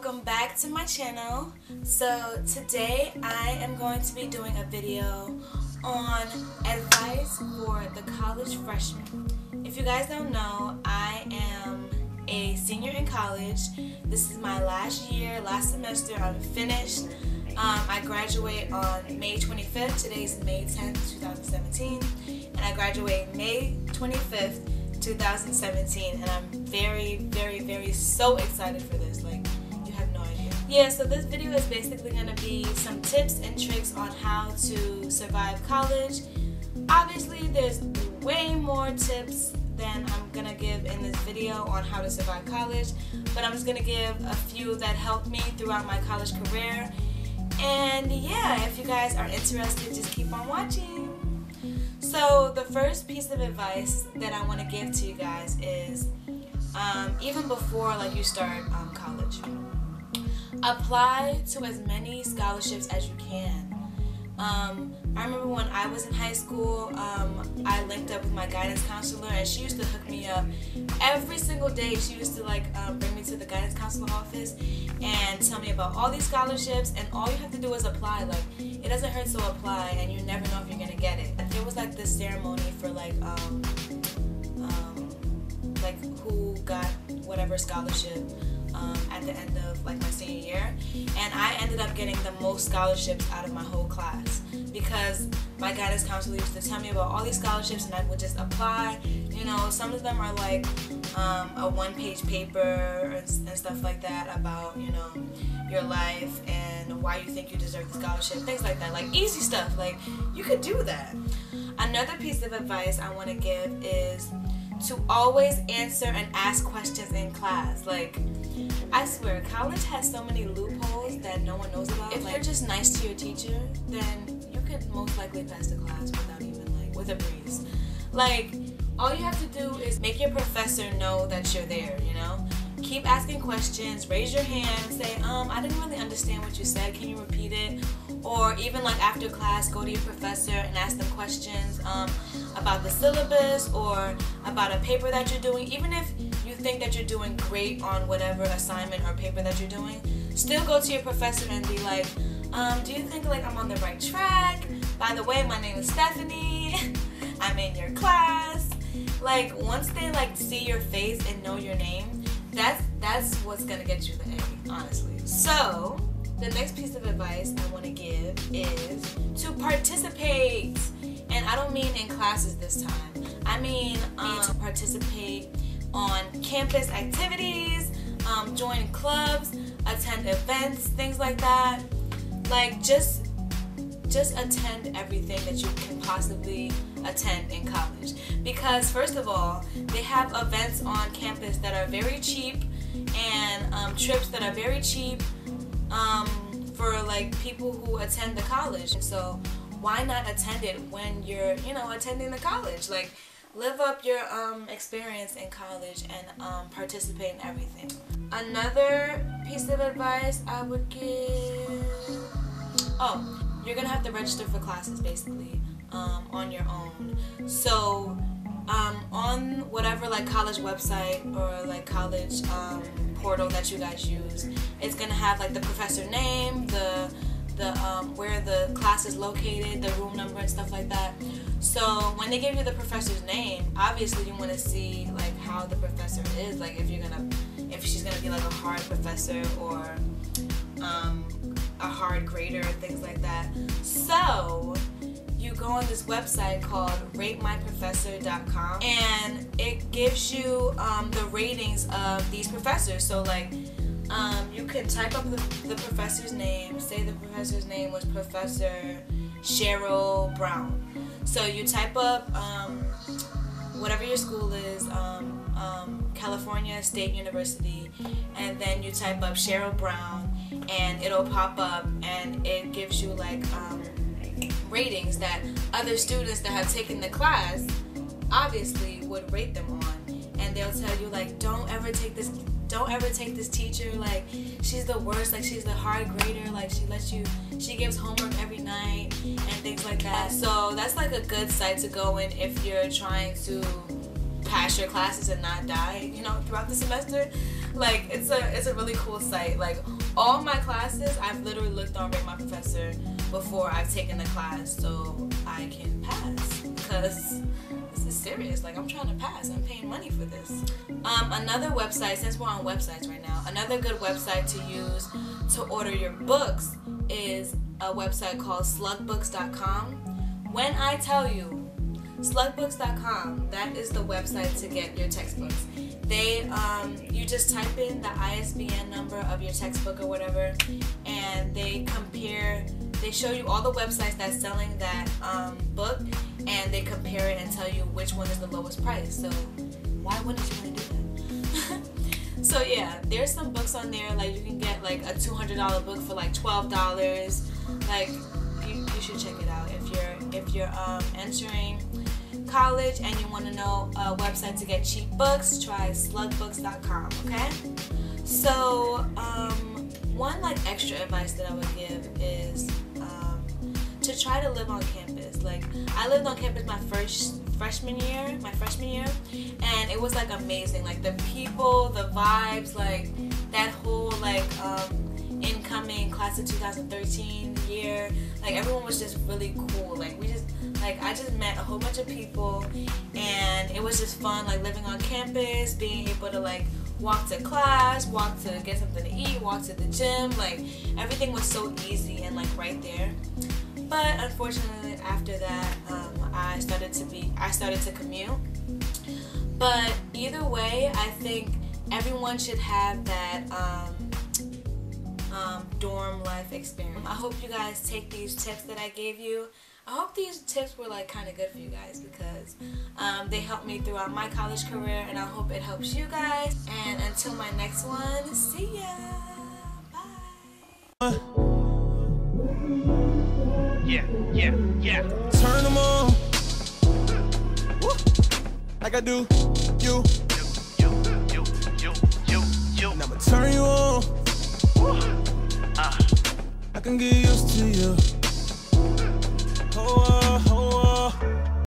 welcome back to my channel. So today I am going to be doing a video on advice for the college freshman. If you guys don't know, I am a senior in college. This is my last year, last semester. I'm finished. I graduate on May 25th. Today's May 10th, 2017. And I graduate May 25th, 2017, and I'm very so excited for this. Like, you have no idea. Yeah, so this video is basically going to be some tips and tricks on how to survive college. Obviously, there's way more tips than I'm going to give in this video on how to survive college, but I'm just going to give a few that helped me throughout my college career. And yeah, if you guys are interested, just keep on watching. So the first piece of advice that I want to give to you guys is, even before like you start college, apply to as many scholarships as you can. I remember when I was in high school, I linked up with my guidance counselor, and she used to hook me up every single day. She used to like bring me to the guidance counselor office and tell me about all these scholarships, and all you have to do is apply. Like, it doesn't hurt to apply, and you never know if you're gonna get it. There was like this ceremony for like who got whatever scholarship at the end of like my senior year, and I ended up getting the most scholarships out of my whole class because my guidance counselor used to tell me about all these scholarships, and I would just apply. You know, some of them are like a one-page paper and stuff like that about, you know, your life and why you think you deserve the scholarship, things like that, like easy stuff. Like, you could do that. Another piece of advice I want to give is to always answer and ask questions in class. Like, I swear, college has so many loopholes that no one knows about. If you're just nice to your teacher, then you could most likely pass the class without even like with a breeze. Like, all you have to do is make your professor know that you're there, you know? Keep asking questions, raise your hand, say, I didn't really understand what you said, can you repeat it? Or even like after class, go to your professor and ask them questions about the syllabus or about a paper that you're doing. Even if you think that you're doing great on whatever assignment or paper that you're doing, still go to your professor and be like, do you think like I'm on the right track? By the way, my name is Stephanie. I'm in your class. Like, once they like see your face and know your name, that's what's gonna get you the A, honestly. So the next piece of advice I want to give is to participate. And I don't mean in classes this time. I mean to participate on campus activities, join clubs, attend events, things like that. Like, just attend everything that you can possibly attend in college. Because first of all, they have events on campus that are very cheap, and trips that are very cheap for like people who attend the college. So why not attend it when you're, you know, attending the college? Like, live up your experience in college and participate in everything. Another piece of advice I would give, you're gonna have to register for classes basically on your own. So on whatever like college website or like college portal that you guys use, it's gonna have like the professor name, the where the class is located, the room number and stuff like that. So when they give you the professor's name, obviously you want to see like how the professor is, like if she's gonna be like a hard professor or a hard grader and things like that. So you go on this website called ratemyprofessor.com, and it gives you the ratings of these professors. So like you can type up the professor's name. Say the professor's name was Professor Cheryl Brown. So you type up whatever your school is, California State University, and then you type up Cheryl Brown, and it'll pop up, and it gives you like ratings that other students that have taken the class obviously would rate them on. And they'll tell you like, don't ever take this teacher, like she's the worst, like she's the hard grader, like she gives homework every night and things like that. So that's like a good site to go in if you're trying to pass your classes and not die, you know, throughout the semester. Like, it's a really cool site. Like, all my classes, I've literally looked on Rate My Professor before I've taken the class so I can pass, because this is serious. Like, I'm trying to pass. I'm paying money for this. Another website, since we're on websites right now, another good website to use to order your books is a website called slugbooks.com. When I tell you, slugbooks.com, that is the website to get your textbooks. They, you just type in the ISBN number of your textbook or whatever, and they show you all the websites that's selling that book, and they compare it and tell you which one is the lowest price. So why wouldn't you want to do that? So yeah, there's some books on there, like you can get like a $200 book for like $12. Like, you should check it out if you're entering college and you want to know a website to get cheap books. Try slugbooks.com. Okay. So one like extra advice that I would give is to try to live on campus. Like, I lived on campus my freshman year, and it was like amazing. Like, the people, the vibes, like that whole like incoming class of 2013 year, like everyone was just really cool. Like, I just met a whole bunch of people, and it was just fun, like living on campus, being able to like walk to class, walk to get something to eat, walk to the gym. Like, everything was so easy and like right there. But unfortunately, after that, I started to commute. But either way, I think everyone should have that dorm life experience. I hope you guys take these tips that I gave you. I hope these tips were like kind of good for you guys, because they helped me throughout my college career, and I hope it helps you guys. And until my next one, see ya. Bye. Yeah. Turn them on. Woo. Like I do. You. And I'ma turn you on. I can get used to you.